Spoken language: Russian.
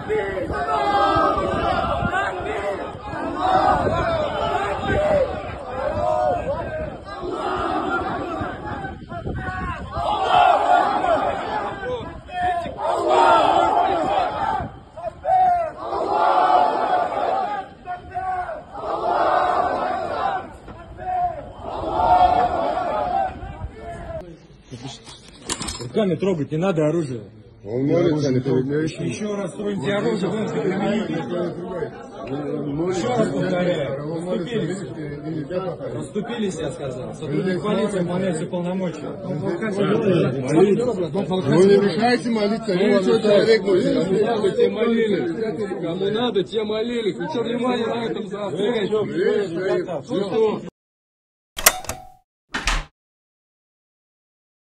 Руками трогать не надо оружие. Он молится, не трогает. Еще раз троньте оружие, вы еще раз повторяю. Расступились, я сказал. Сотрудник полиции выполняет все полномочия. Вы не мешаете молиться, человек Кому надо, те молились. Кому надо, те молились. Вы что внимание на этом заостряете?